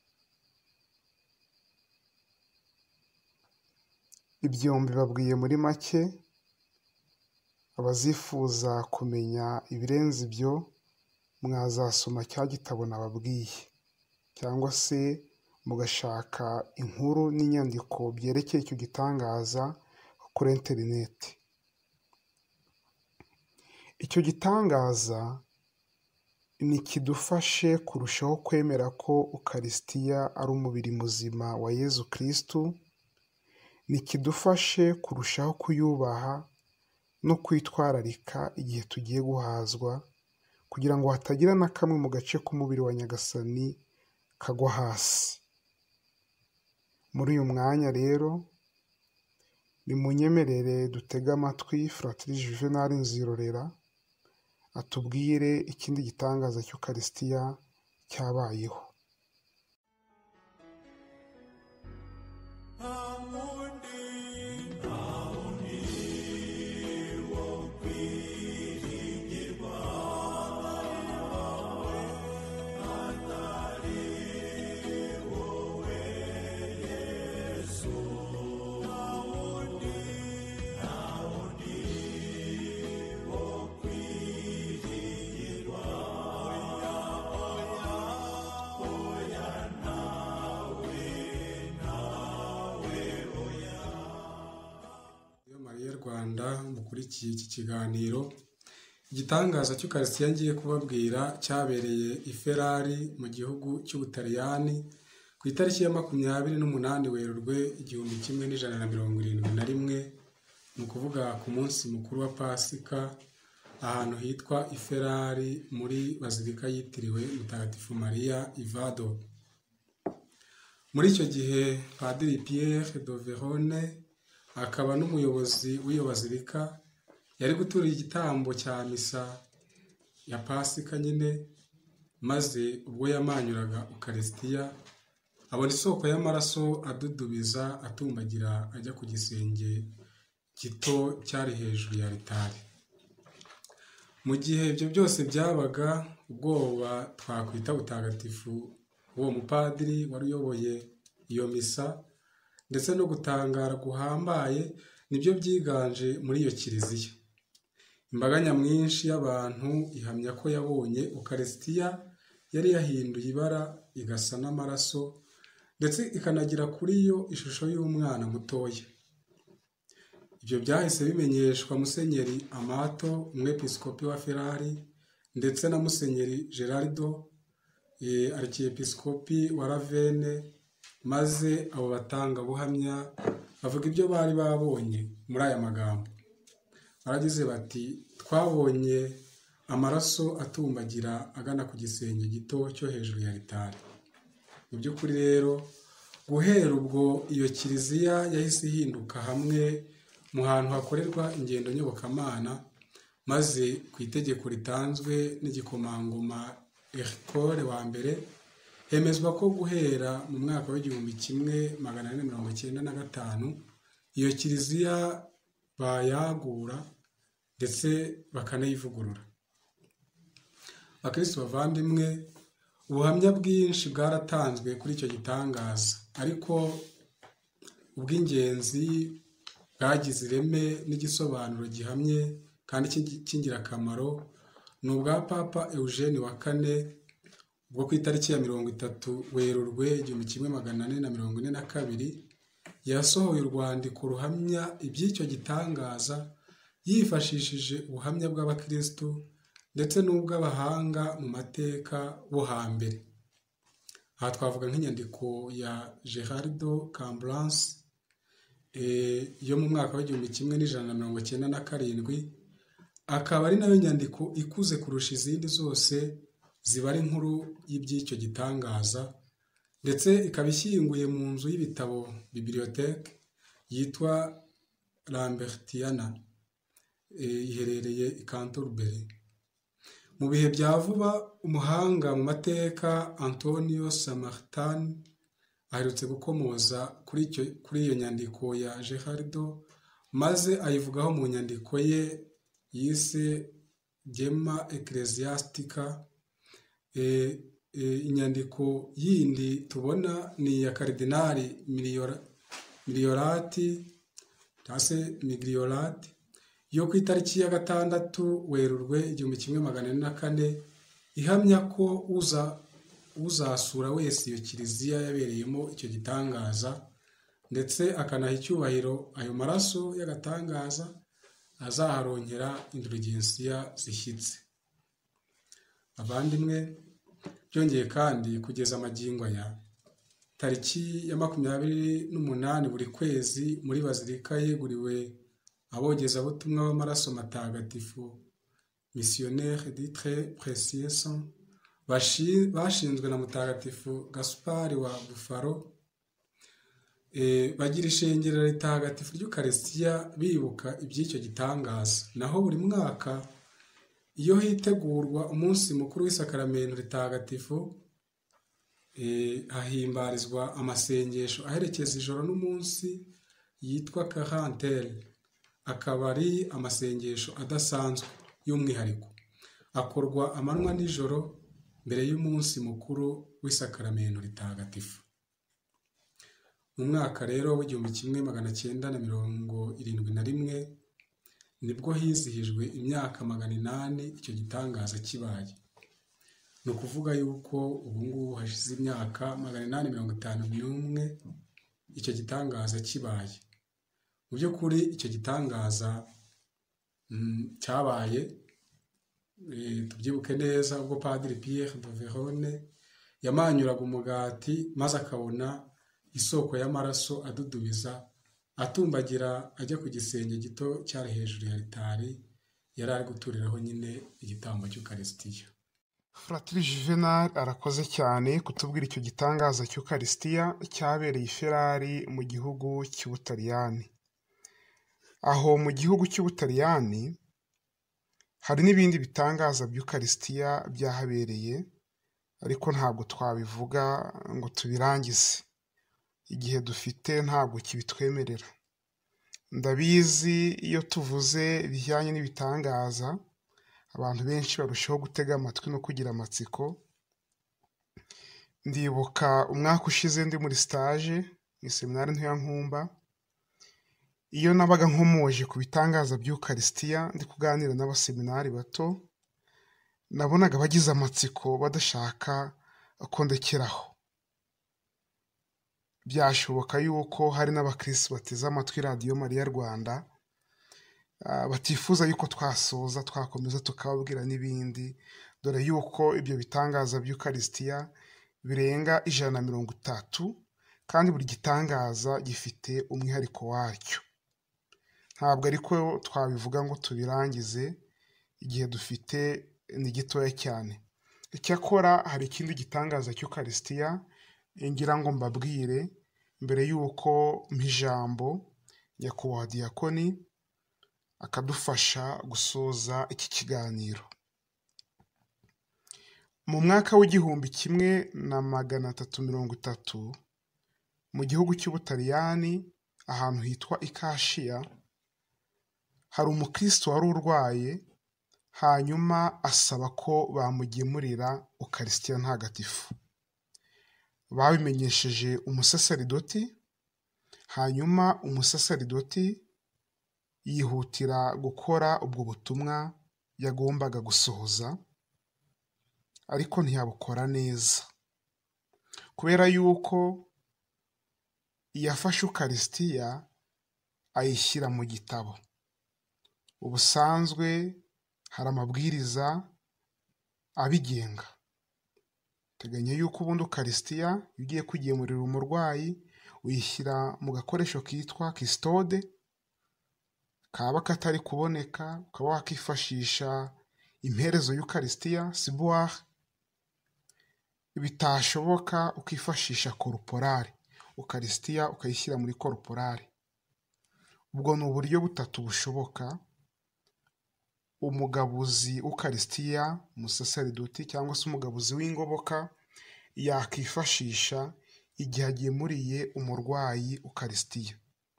S2: Ibyo mbibabwiye muri make, abazifuza kumenya ibirenze ibyo mwazasoma cya gitabo nababwiye cyangwa se mugashaka inkuru n'inyandiko byerekeye icyo gitangaza kuri interineti. Icyo gitangaza nikidufashe kurushaho kwemera ko ukarisitiya ari umubiri muzima wa Yezu Kristu, nikidufashe kurushaho kuyubaha no kwitwararika igihe tugiye guhazwa, kugira ngo hatagira na kamwe mu gace k'umubiri wa Nyagasani kagwa hasi. Muri uyu mwanya rero nimunyemerere dutege amatwi Fratiri Juvenal Nzirorera atubwire ikindi gitangaza cy'ukarisitiya cyabayeho.
S3: Rwanda mukurikiye iki kiganiro. Igitangaza cy'ukarisitiya ngiye kubabwira cyabereye i Ferrari mu gihugu cy'Ubutaliyani ku itariki ya 28 Werurwe 1171, ni ukuvuga ku munsi mukuru wa Pasika, ahantu hitwa i Ferrari muri bazilika yitiriwe Mutagatifu Mariya i Vado. Muri icyo gihe Padiri Pierre de Verone akaba n'umuyobozi w'iyo bazilika yari gutura igitambo cya misa ya Pasika nyine, maze ubwo yamanyuraga ukarisitiya abona isoko y'amaraso adudubiza atumbagira ajya ku gisenge gito cyari hejuru ya alitari. Mu gihe ibyo byose byabaga, ubwoba twakwita butagatifu uwo mupadiri wari uyoboye iyo misa ndetse no gutangara guhambaye nibyo byiganje muri iyo kiliziya. Imbaga nyamwinshi y'abantu ihamya ko yabonye ukarisitiya yari yahinduye ibara igasa n'amaraso, ndetse ikanagira kuri yo ishusho y'umwana mutoya. Ibyo byahise bimenyeshwa Musenyeri Amato, umwepiskopi wa Ferrari, ndetse na Musenyeri Gerardo, arkiyepiskopi wa Ravenne, maze abo batangabuhamya bavuga ibyo bari babonye muri aya magambo. Baragize bati, twabonye amaraso atumbagira agana ku gisenge gito cyo hejuru ya alitari. Mu by'ukuri rero, guhera ubwo iyo kiliziya yahise ihinduka hamwe mu hantu hakorerwa ingendo nyobokamana, maze ku itegeko ritanzwe n'igikomangoma Ercole wa mbere, hemezwa ko guhera mu mwaka w'1495 iyo kiliziya bayagura ndetse bakanayivugurura. Bakristo bavandimwe, ubuhamya bwinshi bwaratanzwe kuri icyo gitangaza, ariko ubw'ingenzi bwagize ireme n'igisobanuro gihamye kandi cy'ingirakamaro ni ubwa Papa Eugene wa kane, ubwo ku itariki ya 30 Werurwe 1442 yasohoye urwandiko ruhamya iby'icyo gitangaza yifashishije ubuhamya bw'abakristo ndetse n'ubw'abahanga mu mateka bo hambere. Aha twavuga nk'inyandiko ya Gerardo Cambrans yo mu mwaka w'1197, akaba ari nayo nyandiko ikuze kurusha izindi zose zibara inkuru y'iby'icyo gitangaza, ndetse ikaba ishyinguye mu nzu y'ibitabo bibliothèque yitwa Lambertiana, iherereye i Canterbury. Mu bihe bya vuba, umuhanga mu mateka Antonio Samartan aherutse gukomoza kuri iyo nyandiko ya Gerardo, maze ayivugaho mu nyandiko ye yise Gemma Ecclesiastica. Inyandiko yindi tubona ni iya Karidinali Migliorati yo ku itariki ya 6 Werurwe 1404, ihamya ko uzasura wese iyo kiliziya yabereyemo icyo gitangaza ndetse akanaha icyubahiro ayo maraso y'agatangaza azaharonkera indulgensiya zishyitse. Abandimwe, byongeye kandi kugeza amagingo aya, tariki ya 28 buri kwezi muri bazilika yeguriwe abogezabutumwa b'amaraso matagatifu Missionnaires du Très Précieux Sang bashinzwe na Mutagatifu Gaspari wa Bufalo, bagira ishengero ritagatifu ry'Ukaristiya bibuka iby'icyo gitangaza. Naho buri mwaka iyo hitegurwa umunsi mukuru w'isakaramento ritagatifu, hahimbarizwa amasengesho aherekeza ijoro n'umunsi yitwa Carantelle. Akaba ari amasengesho adasanzwe y'umwihariko, akorwa amanywa n'ijoro mbere y'umunsi mukuru w'isakaramento ritagatifu. Mu mwaka rero w'1971 nibwo hizihijwe imyaka 800 icyo gitangaza kibaye. Ni ukuvuga yuko ubu ngubu hashize imyaka 851 icyo gitangaza kibaye. Mu by'ukuri icyo gitangaza cyabaye, tubyibuke neza, ubwo Padiri Pierre de Verone yamanyuraga umugati maze akabona isoko y'amaraso adudubiza atumbagira ajya ku gisenge gito cyari hejuru ya altari yari ari guturiraho nyine igitambo cy'Ukaristiya.
S2: Fratiri Juvenal arakoze cyane kutubwira icyo gitangaza cy'Ukaristiya cyabereye i Ferrari mu gihugu cy'Ubutaliyani. Aho mu gihugu cy'Ubutaliyani hari n'ibindi bitangaza by'Ukaristiya byahabereye, ariko ntabwo twabivuga ngo tubirangize, igihe dufite ntabwo kibitwemerera. Ndabizi iyo tuvuze ibijyanye n'ibitangaza abantu benshi barushaho gutega amatwi no kugira amatsiko. Ndibuka umwaka ushize ndi muri stage mu seminari nto ya Nkumba, iyo nabaga nkomoje ku bitangaza by'Ukaristiya ndi kuganira n'abaseminari bato, nabonaga bagize amatsiko badashaka ko ndekeraho. Byashoboka yuko hari n'abakristo bateze amatwi radiyo Mariya Rwanda batifuza yuko twasoza twakomeza tukababwira n'ibindi, dore yuko ibyo bitangaza by'Ukaristiya birenga 130 kandi buri gitangaza gifite umwihariko wacyo. Ntabwo ariko twabivuga ngo tubirangize, igihe dufite ni gitoya cyane. Icyakora hari ikindi gitangaza cy'Ukaristiya ngira ngo mbabwire mbere y'uko mp'ijambo nyakubahwa Diyakoni akadufasha gusoza iki kiganiro. Mu mwaka w'1330 mu gihugu cy'Ubutaliyani ahantu hitwa Ikashiya, hari umukristo wari urwaye, hanyuma asaba ko bamugemurira Ukaristiya ntagatifu. Babimenyesheje umusaseridoti, hanyuma umusaseridoti yihutira gukora ubwo butumwa yagombaga gusohoza, ariko ntiyabukora neza kubera yuko yafashe Ukaristiya ayishyira mu gitabo. ubusanzwe hari amabwiriza abigenga. Teganya yuko ubundi ukarisitiya iyo ugiye kugemurira umurwayi uyishyira mu gakoresho kitwa kisitode, kaba katari kuboneka ukaba wakifashisha imperezo y'ukarisitiya sibuware, bitashoboka ukifashisha koroporari, ukarisitiya ukayishyira muri koroporari. Ubwo ni uburyo butatu bushoboka umugabuzi w'ukarisitiya, umusaseridoti cyangwa se umugabuzi w'ingoboka yakwifashisha igihe agemuriye umurwayi ukarisitiya.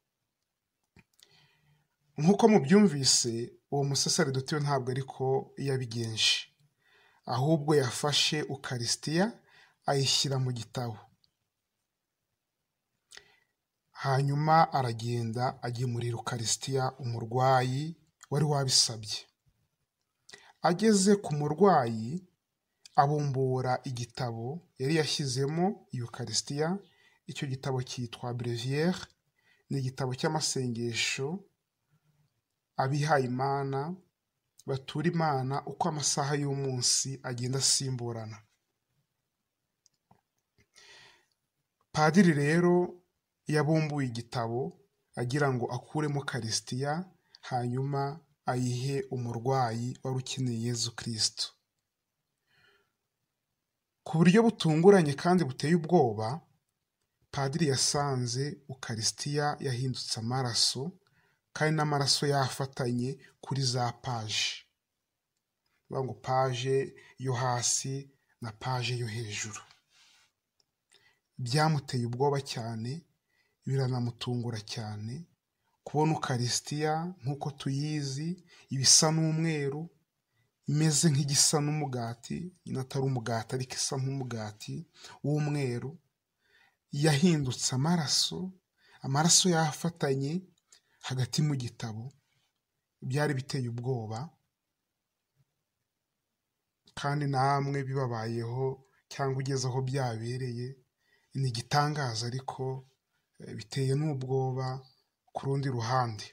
S2: Nk'uko mubyumvise, uwo musaseridoti we ntabwo ariko yabigenje, ahubwo yafashe ukarisitiya ayishyira mu gitabo, hanyuma aragenda agemurira ukarisitiya umurwayi wari wabisabye. Ageze ku murwayi abumbura igitabo yari yashyizemo iyo ukarisitiya. Icyo gitabo cyitwa breviyere, ni igitabo cy'amasengesho abihaye Imana batura Imana uko amasaha y'umunsi agenda asimburana. Padiri rero yabumbuye igitabo agira ngo akuremo ukarisitiya, hanyuma ayihe umurwayi wari ukeneye Yezu Kristo. Ku buryo butunguranye kandi buteye ubwoba, Padiri yasanze ukarisitiya yahindutse amaraso, kandi n'amaraso yafatanye kuri za paje. Bivuga ngo paje yo hasi na paje yo hejuru. Byamuteye ubwoba cyane, biranamutungura cyane kubona ukarisitiya nk'uko tuyizi iba isa n'umweru, imeze nk'igisa n'umugati, nyine atari umugati ariko isa nk'umugati w'umweru, yahindutse amaraso yafatanye hagati mu gitabo. Byari biteye ubwoba, kandi namwe bibabayeho cyangwa ugeze aho byabereye, ni igitangaza ariko biteye n'ubwoba ku rundi ruhande.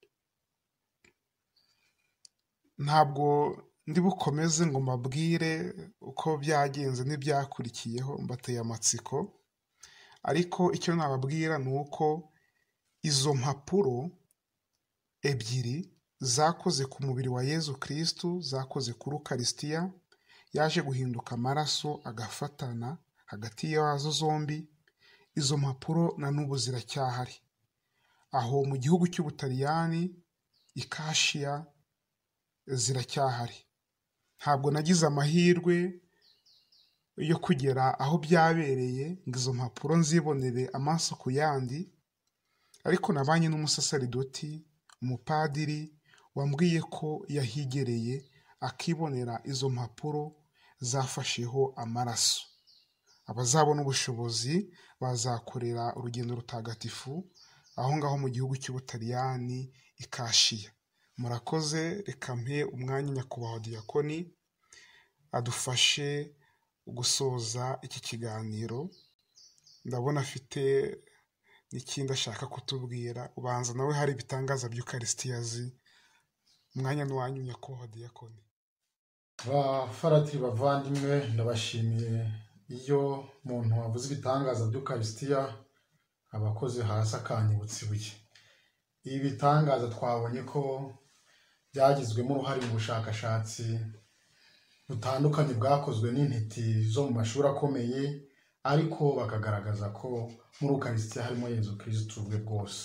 S2: Ntabwo ndi bukomeze ngo mbabwire uko byagenze n'ibyakurikiyeho, mbateye amatsiko, ariko icyo nababwira ni uko izo mpapuro ebyiri zakoze ku mubiri wa Yezu Kristo, zakoze kuri ukarisitiya, yaje guhinduka amaraso agafatana hagati yazo zombi. Izo mpapuro na n'ubu ziracyahari aho mu gihugu cy'Ubutaliyani, i Kashiya, ziracyahari. Ntabwo nagize amahirwe yo kugera aho byabereye ngo izo mpapuro nzibonere amaso ku yandi, ariko nabanye n'umusaseridoti, umupadiri, wambwiye ko yahigereye akibonera izo mpapuro zafasheho amaraso. Abazabona ubushobozi bazakorera urugendo rutagatifu aho ngaho mu gihugu cy'Ubutaliyani, i Kashiya. Murakoze, reka mpe umwanya nyakubahwa Diyakoni adufashe gusoza iki kiganiro. Ndabona afite n'ikindi ashaka kutubwira, ubanza nawe hari ibitangaza by'ukarisitiya azi. Umwanya ni uwanyu nyakubahwa Diyakoni.
S1: Bafaratiri bavandimwe, ndabashimiye. Iyo umuntu avuze ibitangaza by'ukarisitiya aba akoze hasi akanyibutsa ibuye. Ibi bitangaza twabonye ko byagizwemo uruhare mu bushakashatsi butandukanye bwakozwe n'intiti zo mu mashuri akomeye, ariko bakagaragaza ko muri ukarisitiya harimo Yezu Kristo ubwe bwose.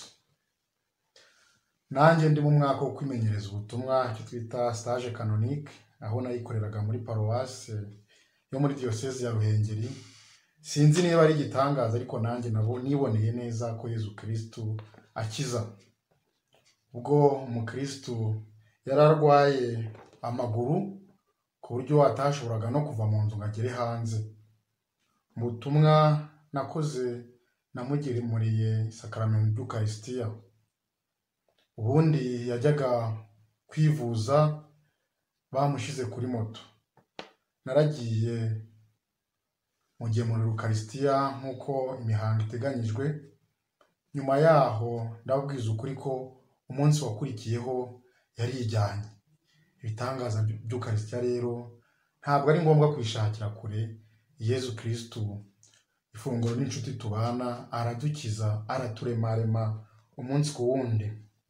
S1: Nanjye ndi mu mwaka wo kwimenyereza ubutumwa, icyo twita stage canonique, aho nayikoreraga muri paruwase yo muri diyoseze ya Ruhengeri. Sinzi niba ari igitangaza, ariko nanjye niboneye neza ko Yezu Kristo akiza. Ubwo umukristo yari arwaye amaguru ku buryo atashoboraga no kuva mu nzu ngo agere hanze. Mu butumwa nakoze namugemuriye isakaramentu ry'ukarisitiya. Ubundi yajyaga kwivuza bamushyize kuri moto. Naragiye mugemurira ukarisitiya nk'uko imihango iteganyijwe. Nyuma yaho ndababwiza ukuri ko umunsi wakurikiyeho yarijyanye. Ibitangaza by'ukarisitiya rero ntabwo ari ngombwa kwishakira kure. Yezu Kristu, ifunguro n'inshuti tubana, aradukiza, araturemarema umunsi ku wundi.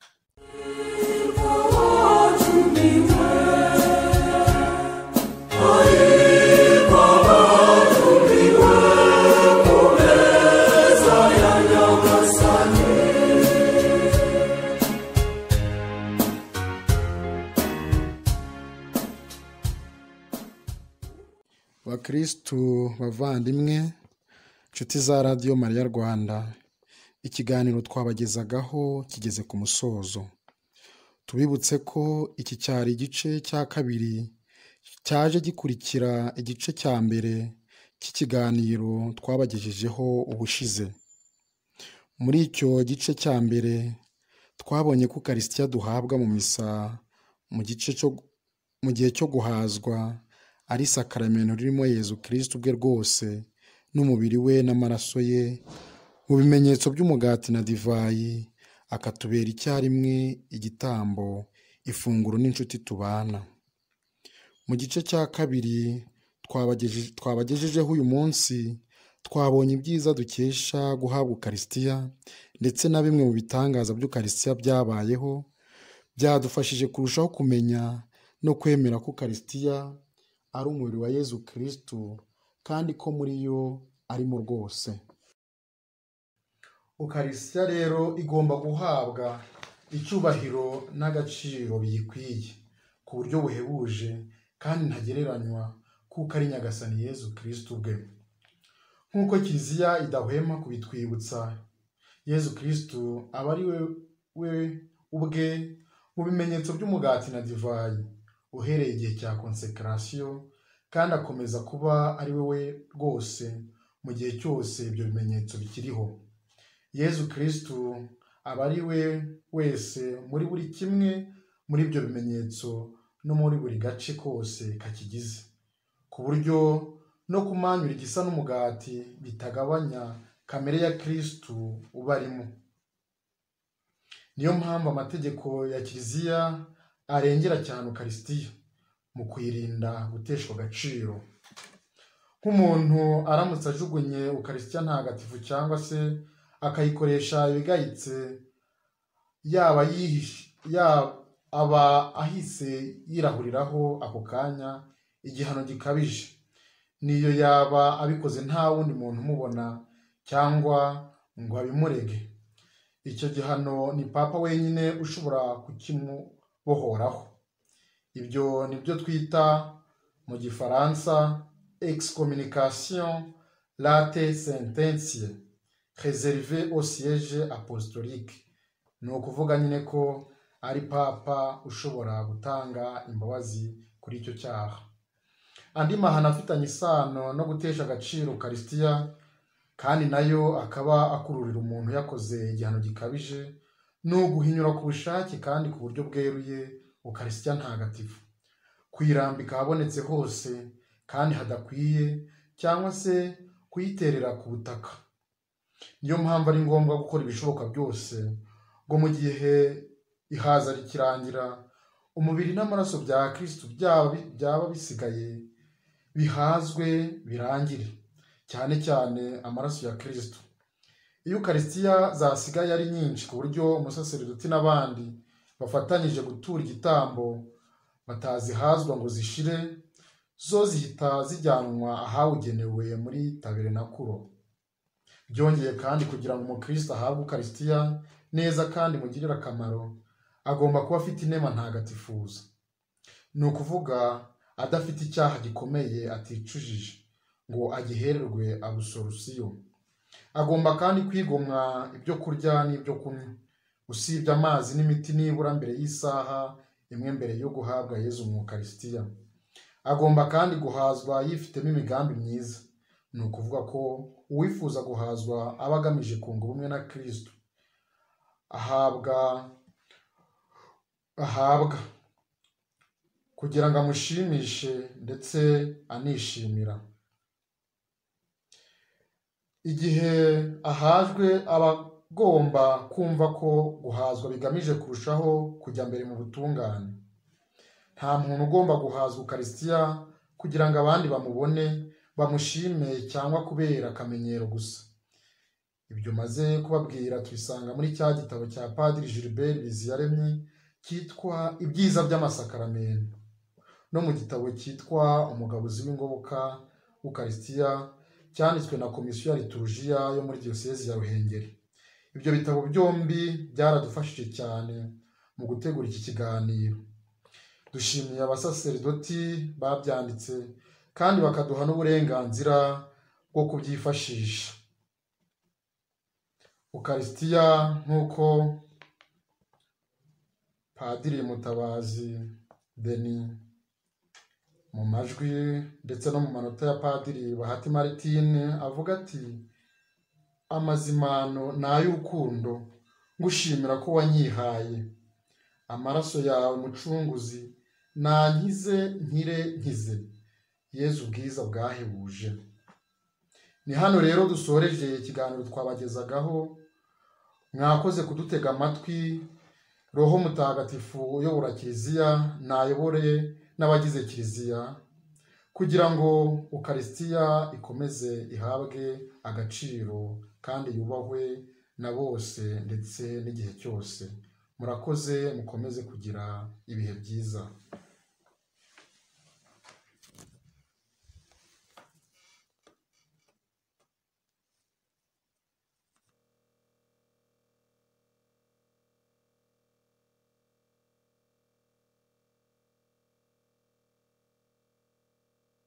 S1: Bakristu bavandimwe, nshuti za radiyo Mariya Rwanda, ikiganiro twabagezagaho kigeze ku musozo. Tubibutse ko iki cyari igice cya kabiri cyaje gikurikira igice cya mbere cy'ikiganiro twabagejejeho ubushize. Muri icyo gice cya mbere twabonye ko ukarisitiya duhabwa mu misa mu gihe cyo guhazwa ari sakaramento ririmo Yezu Kristu ubwe rwose n'umubiri we n'amaraso ye, mu bimenyetso by'umugati na divayi, akatubera icyarimwe igitambo, ifunguro n'inshuti tubana. Mu gice cya kabiri twabagejejeho uyu munsi, twabonye ibyiza dukesha guhabwa ukarisitiya ndetse na bimwe mu bitangaza by'ukarisitiya byabayeho, byadufashije kurushaho kumenya no kwemera ko ukarisitiya ari umubiri wa Yezu Kristu kandi ko muri yo arimo rwose. Ukarisitiya rero igomba guhabwa icyubahiro n'agaciro biyikwiye ku buryo buhebuje kandi ntagereranywa, kuko ari Nyagasani Yezu Kristu ubwe. Nk'uko Kiliziya idahwema kubitwibutsa, Yezu Kristu aba ari we ubwe mu bimenyetso by'umugati na divayi uhereye igihe cya konsekarasiyo, kandi akomeza kuba ari we rwose mu gihe cyose ibyo bimenyetso bikiriho. Yezu Kristu aba ari we wese muri buri kimwe muri ibyo bimenyetso no muri buri gace kose kakigize, ku buryo no kumanyura igisa n'umugati bitagabanya kamere ya Kristu uba arimo. Niyo mpamvu amategeko ya Kiliziya arengera cyane ukarisitiya mu kwirinda guteshwa agaciro. Nk'umuntu aramutse ajugunye ukarisitiya ntagatifu cyangwa se akayikoresha ibigayitse, aba ahise yirahuriraho ako kanya igihano gikabije, niyo yaba abikoze nta wundi muntu umubona cyangwa ngo abimurege. Icyo gihano ni Papa wenyine ushobora kukimubohoraho. Ibyo nibyo twita mu Gifaransa excommunication late sententie réservée au siège apostolique. Ni ukuvuga nyine ko ari Papa ushobora gutanga imbabazi kuri icyo cyaha. Andi mahano afitanye isano no gutesha agaciro ukarisitiya kandi nayo akaba akururira umuntu yakoze igihano gikabije, ni uguhinyura ku bushake kandi ku buryo bweruye ukarisitiya ntagatifu, kuyirambika ahabonetse hose kandi hadakwiye, cyangwa se kuyiterera ku butaka. Niyo mpamvu ari ngombwa gukora ibishoboka byose ngo mu gihe ihaza rikirangira, umubiri n'amaraso bya Kristu byaba bisigaye bihazwe birangire, cyane cyane amaraso ya Kristu. Iyo ukarisitiya zasigaye ari nyinshi ku buryo umusaseridoti n'abandi bafatanyije gutura igitambo batazihazwa ngo zishire, zo zihita zijyanwa ahawugenewe muri taberenakuro. Byongeye kandi, kugira ngo umukristo ahabwe ukarisitiya neza kandi mugirire akamaro, agomba kuba afite inema ntagatifuza, ni ukuvuga adafite icyaha gikomeye aticujije ngo agihererwe abusorusiyo. Agomba kandi kwigomwa ibyo kurya n'ibyo kunywa, usibye amazi n'imiti nibura mbere y'isaha imwe mbere yo guhabwa Yezu mu ukarisitiya. Agomba kandi guhazwa yifitemo imigambi myiza, ni ukuvuga ko uwifuza guhazwa aba agamije kunga ubumwe na Kristu ahabwa kugira ngo amushimishe ndetse anishimira. Igihe ahajwe aba ugomba kumva ko guhazwa bigamije kurushaho kujya mbere mu butungane. Nta muntu ugomba guhazwa ukarisitiya kugira ngo abandi bamubone, bamushime cyangwa kubera akamenyero gusa. Ibyo maze kubabwira tubisanga muri cya gitabo cya Padiri Gilbert Biziyaremye cyitwa Ibyiza by'Amasakaramentu, no mu gitabo cyitwa Umugabuzi w'Ingoboka Ukarisitiya cyanditswe na Komisiyo ya Liturujia yo muri Diyosezi ya Ruhengeri. Ibyo bitabo byombi byaradufashije cyane mu gutegura iki kiganiro. Dushimiye abasaserdoti babyanditse kandi bakaduha n'uburenganzira bwo kubyifashisha. Ukarisitiya nk'uko Padiri Mutabazi Denis mu majwi ndetse no mu manota ya Padiri Bahati Martine avuga ati, amazimano ni ay'urukundo ngushimira ko wanyihaye. Amaraso yawe mucunguzi nankize nkire nkize. Yezu bwiza bwahebuje. Ni hano rero dusoreje ikiganiro twabagezagaho. Mwakoze kudutega amatwi. Roho Mutagatifu uyobora Kiliziya nayobore n'abagize Kiliziya kugira ngo Ukarisitiya ikomeze ihabwe agaciro kandi yubahwe na bose ndetse n'igihe cyose. Murakoze, mukomeze kugira ibihe byiza.